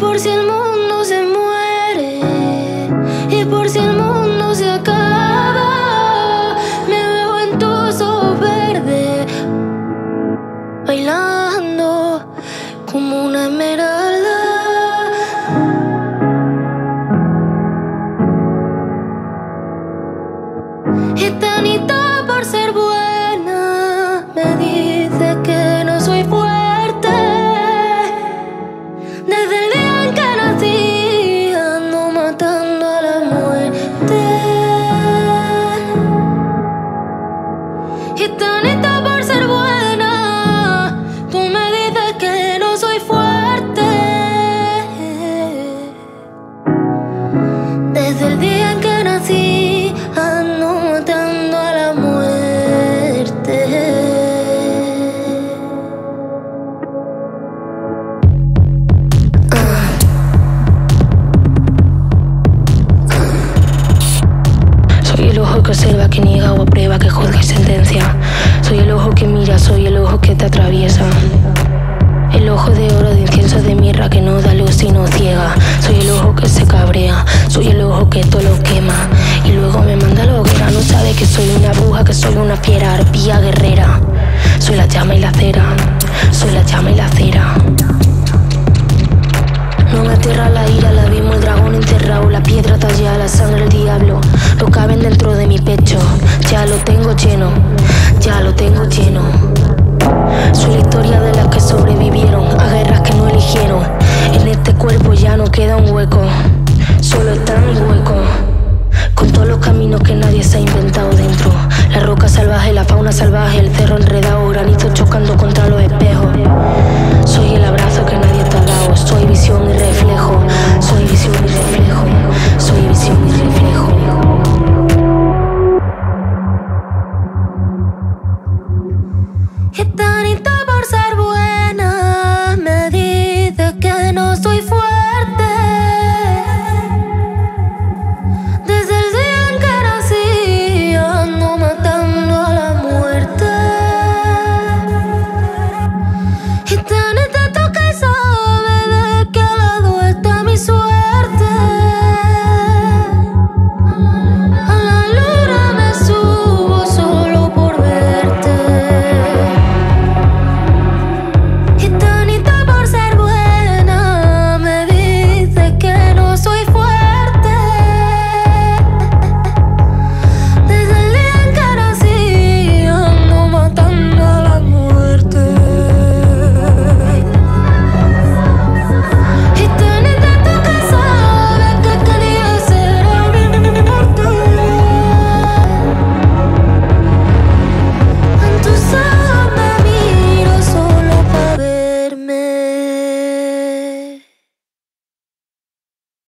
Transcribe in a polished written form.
por si el mundo se muere, y por si el mundo se acaba, me veo en tus ojos verdes, bailando como una esmeralda. Esta Anita por ser buena me dice que no soy fuerte. Desde el día en que nací ando matando a la muerte. Esta Anita por ser buena, tú me dices que no soy fuerte. Desde el día en que nací ando matando a la muerte. Soy el ojo que observa, que niega o aprueba, que juzga y sentencia. Soy el ojo que mira, soy el ojo que te atraviesa. El ojo de oro, de incienso, de mirra, que no da luz sino ciega. Soy el ojo que se cabrea, soy el ojo que todo lo quema y luego me manda a la hoguera. No sabe que soy una bruja, que soy una fiera, arpía guerrera. Soy la llama y la cera, soy la llama y la cera. No me aterra la ira, el abismo, el dragón enterrado, la piedra tallada, la sangre, el diablo, lo caben dentro de mi pecho. Ya lo tengo lleno, ya lo tengo lleno. Soy la historia de las que sobrevivieron a guerras que no eligieron. En este cuerpo ya no queda un hueco, solo está mi hueco, con todos los caminos que nadie se ha inventado dentro. La roca salvaje, la fauna salvaje, el cerro enredado, granizo chocando contra los espejos. Soy el abrazo que nadie te ha dado, soy visión y reflejo, soy visión y reflejo, soy visión y reflejo. Esta Anita por ser buena me dice que no soy fuerte. Desde el día en que nací ando matando a la muerte. Esta Anita